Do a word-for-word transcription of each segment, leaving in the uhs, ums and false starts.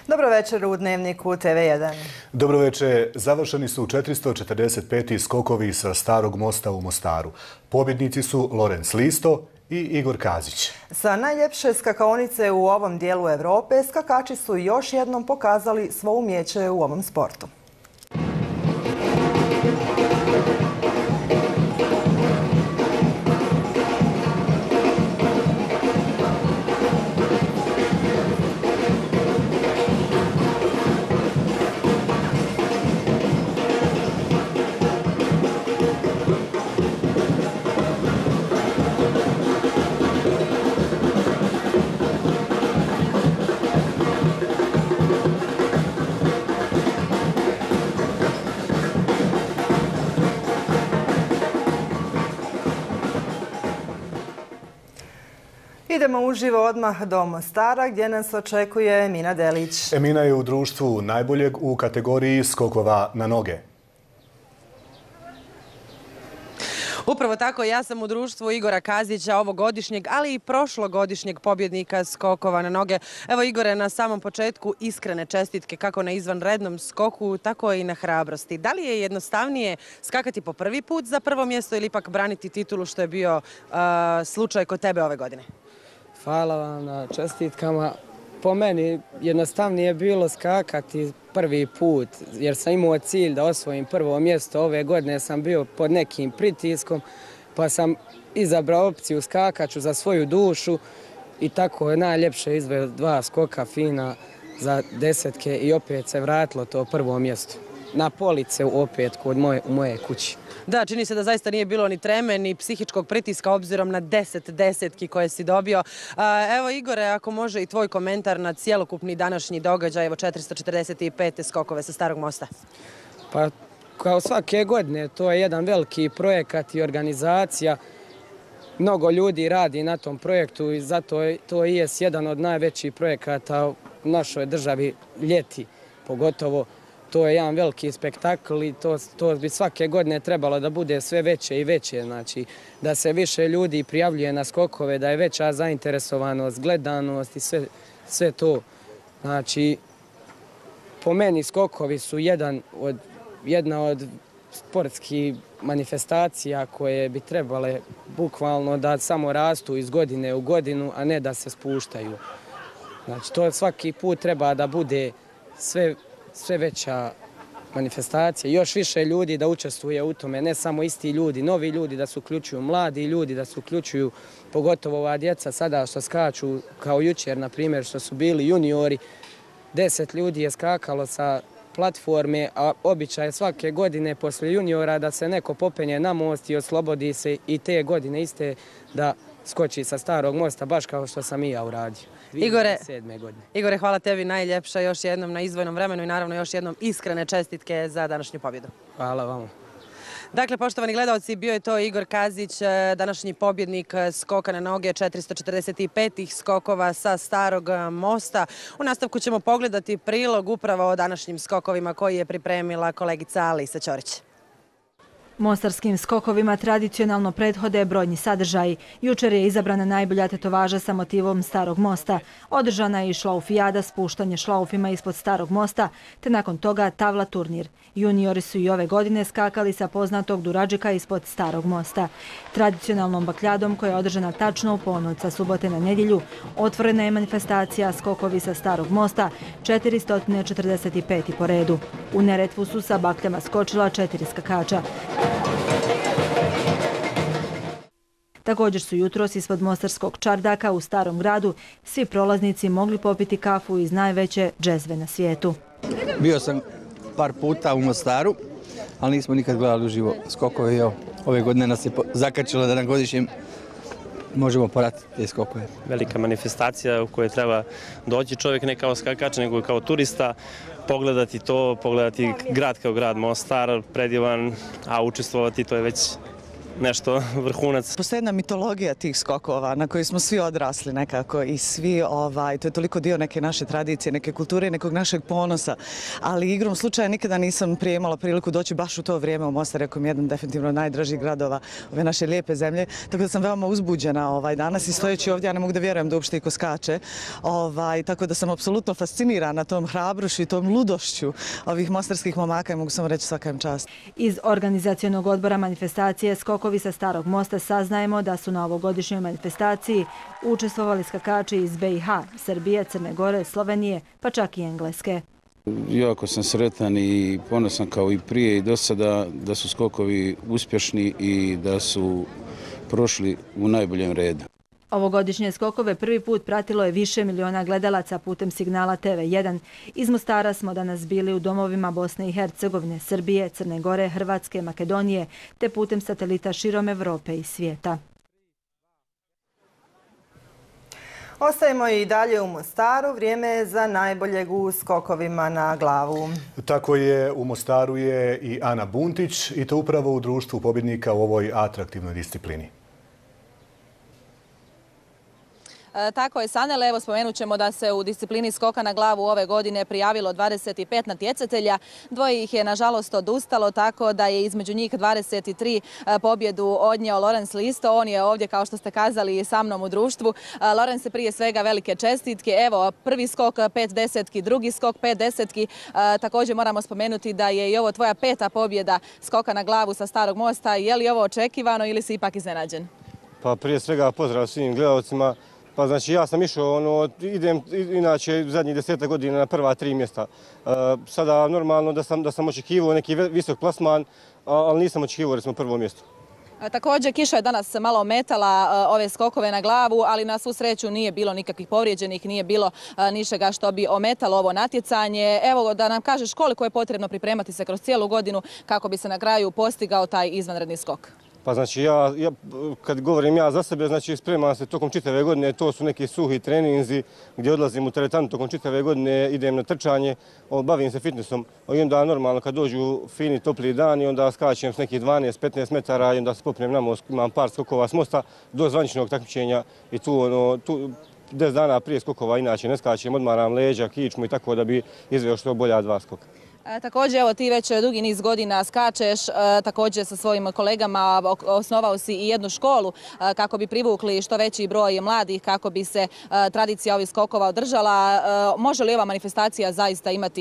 Dobro večer u Dnevniku T V jedan. Dobro večer. Završeni su četiristo četrdeset peti skokovi sa Starog mosta u Mostaru. Pobjednici su Lorenz Listo i Igor Kazić. Sa najljepše skakaonice u ovom dijelu Europe, skakači su još jednom pokazali svo umijeće u ovom sportu. Idemo uživo odmah do Mostara gdje nas očekuje Emina Delić. Emina je u društvu najboljeg u kategoriji skokova na noge. Upravo tako, ja sam u društvu Igora Kazića, ovogodišnjeg, ali i prošlogodišnjeg pobjednika skokova na noge. Evo Igore, na samom početku iskrene čestitke kako na izvanrednom skoku, tako i na hrabrosti. Da li je jednostavnije skakati po prvi put za prvo mjesto ili ipak braniti titulu što je bio uh, slučaj kod tebe ove godine? Hvala vam na čestitkama. Po meni jednostavnije je bilo skakati prvi put jer sam imao cilj da osvojim prvo mjesto. Ove godine sam bio pod nekim pritiskom pa sam izabrao opciju skakaću za svoju dušu i tako je najljepše izveo dva skoka fina za desetke i opet se vratilo to prvo mjesto. Na police opet kod moje, u moje kući. Da, čini se da zaista nije bilo ni treme, ni psihičkog pritiska obzirom na deset desetki koje si dobio. Evo Igore, ako može i tvoj komentar na cjelokupni današnji događaj, evo četiristo četrdeset pet skokove sa Starog mosta. Pa kao svake godine, to je jedan veliki projekat i organizacija. Mnogo ljudi radi na tom projektu i zato je to i jest jedan od najvećih projekata u našoj državi ljeti pogotovo. To je jedan veliki spektakl i to, to bi svake godine trebalo da bude sve veće i veće. Znači, da se više ljudi prijavljuje na skokove, da je veća zainteresovanost, gledanost i sve, sve to. Znači, po meni skokovi su jedan od, jedna od sportskih manifestacija koje bi trebale bukvalno da samo rastu iz godine u godinu, a ne da se spuštaju. Znači, to svaki put treba da bude sve sve veća manifestacija, još više ljudi da učestvuje u tome, ne samo isti ljudi, novi ljudi da se uključuju, mladi ljudi da se uključuju, pogotovo ova djeca sada što skaču kao jučer, na primjer, što su bili juniori, deset ljudi je skakalo sa platforme, a običaj je svake godine poslije juniora da se neko popenje na most i oslobodi se i te godine iste da skoči sa Starog mosta, baš kao što sam i ja uradio. Igore, Igore, hvala tebi najljepša još jednom na izdvojenom vremenu i naravno još jednom iskrene čestitke za današnju pobjedu. Hvala vama. Dakle, poštovani gledalci, bio je to Igor Kazić, današnji pobjednik skoka na noge četiristo četrdeset pet skokova sa Starog mosta. U nastavku ćemo pogledati prilog upravo o današnjim skokovima koji je pripremila kolegica Alisa Ćorić. Mostarskim skokovima tradicionalno prethode brojni sadržaji. Jučer je izabrana najbolja tetovaža sa motivom Starog mosta. Održana je i šlaufijada, spuštanje šlaufima ispod Starog mosta, te nakon toga tavla turnir. Juniori su i ove godine skakali sa poznatog duradžika ispod Starog mosta. Tradicionalnom bakljadom koja je održana tačno u ponoć sa subote na nedjelju, otvorena je manifestacija skokovi sa Starog mosta četiristo četrdeset pet po redu. U Neretvu su sa bakljama skočila četiri skakača. Također su jutros ispod Mostarskog čardaka u Starom gradu svi prolaznici mogli popiti kafu iz najveće džezve na svijetu. Bio sam par puta u Mostaru, ali nismo nikad gledali uživo skokove. Ove godine nas je zakačilo da na godišnjem možemo poratiti te skokove. Velika manifestacija u kojoj treba doći čovjek ne kao skakač, nego kao turista, pogledati to, pogledati grad kao grad Mostar, predivan, a učestvovati to je već nešto vrhunac. Postoji jedna mitologija tih skokova na koju smo svi odrasli nekako i svi, ovaj, to je toliko dio neke naše tradicije, neke kulture i nekog našeg ponosa, ali igrom slučaja nikada nisam prije imala priliku doći baš u to vrijeme u Mostar, rekao mi jedan definitivno od najdražih gradova ove naše lijepe zemlje, tako da sam veoma uzbuđena ovaj, danas i stojeći ovdje ja ne mogu da vjerujem da uopšte iko skače, ovaj, tako da sam apsolutno fascinirana tom hrabrošću i tom ludošću ovih mostarskih momaka i mogu samo reći svaka im čast. Iz organizacionog odbora manifestacije Skokovi sa Starog mosta saznajemo da su na ovogodišnjoj manifestaciji učestvovali skakači iz B i H, Srbije, Crne Gore, Slovenije, pa čak i Engleske. Jako sam sretan i ponosan kao i prije i do sada da su skokovi uspješni i da su prošli u najboljem redu. Ovogodišnje skokove prvi put pratilo je više miliona gledalaca putem signala T V jedan. Iz Mostara smo danas bili u domovima Bosne i Hercegovine, Srbije, Crne Gore, Hrvatske, Makedonije, te putem satelita širom Evrope i svijeta. Ostajemo i dalje u Mostaru. Vrijeme je za najboljeg u skokovima na glavu. Tako je, u Mostaru je i Ana Buntić i to upravo u društvu pobjednika u ovoj atraktivnoj disciplini. Tako je, Sanele. Evo spomenut ćemo da se u disciplini skoka na glavu ove godine prijavilo dvadeset pet natjecatelja. Dvoje ih je nažalost odustalo, tako da je između njih dvadeset tri pobjedu odnio Loren Slisto. On je ovdje, kao što ste kazali, sa mnom u društvu. Loren, se prije svega velike čestitke. Evo, prvi skok pet desetki, drugi skok pet desetki. Također moramo spomenuti da je i ovo tvoja peta pobjeda skoka na glavu sa Starog mosta. Je li ovo očekivano ili si ipak iznenađen? Pa prije svega pozdrav svim gledalcima. Pa znači ja sam išao, ono, idem inače zadnjih deseta godina na prva tri mjesta. E, sada normalno da sam, da sam očekivao neki visok plasman, ali nisam očekivao da smo prvo mjesto. Također, kiša je danas malo ometala ove skokove na glavu, ali na svu sreću nije bilo nikakvih povrijeđenih, nije bilo ničega što bi ometalo ovo natjecanje. Evo da nam kažeš koliko je potrebno pripremati se kroz cijelu godinu kako bi se na kraju postigao taj izvanredni skok. Pa znači ja, ja kad govorim ja za sebe, znači spremam se tokom čitave godine, to su neki suhi treninzi gdje odlazim u teretanu tokom čitave godine, idem na trčanje, bavim se fitnessom i onda normalno kad dođu fini topli dani, onda skačem s nekih dvanaest do petnaest metara i onda se popnem na most, imam par skokova s mosta do zvaničnog takmičenja i tu, ono, tu deset dana prije skokova inače ne skačem, odmaram leđa, kičmu i tako da bi izveo što bolja dva skoka. Također, evo ti već dugi niz godina skačeš, također sa svojim kolegama osnovao si i jednu školu kako bi privukli što veći broj mladih, kako bi se tradicija ovih skokova održala. Može li ova manifestacija zaista imati,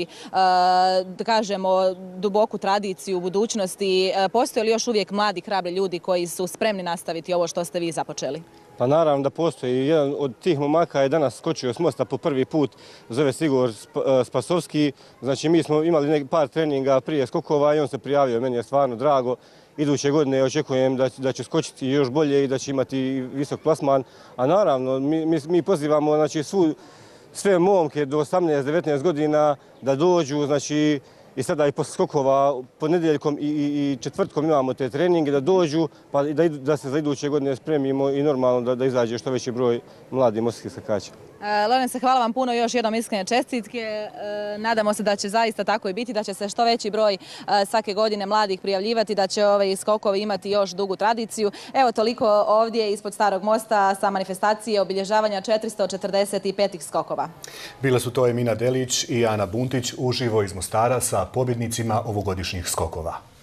da kažemo, duboku tradiciju u budućnosti? Postoje li još uvijek mladi, hrabri ljudi koji su spremni nastaviti ovo što ste vi započeli? Pa naravno da postoji. Jedan od tih momaka je danas skočio s mosta po prvi put, zove se Igor Spasovski. Znači mi smo imali par treninga prije skokova i on se prijavio. Meni je stvarno drago. Iduće godine očekujem da, da će skočiti još bolje i da će imati visok plasman. A naravno mi, mi, mi pozivamo znači, svu, sve momke do osamnaest do devetnaest godina da dođu, znači i sada i posle skokova ponedjeljkom i, i, i četvrtkom imamo te treninge da dođu pa da, idu, da se za iduće godine spremimo i normalno da, da izađe što veći broj mladih mostarskih skakača. Lorence, hvala vam puno, još jednom iskrene čestitke. Nadamo se da će zaista tako i biti, da će se što veći broj svake godine mladih prijavljivati, da će ovi skokovi imati još dugu tradiciju. Evo toliko ovdje ispod Starog mosta sa manifestacije obilježavanja četiristo četrdeset pet skokova. Bile su to Emina Delić i Ana Buntić uživo iz Mostara sa pobjednicima ovogodišnjih skokova.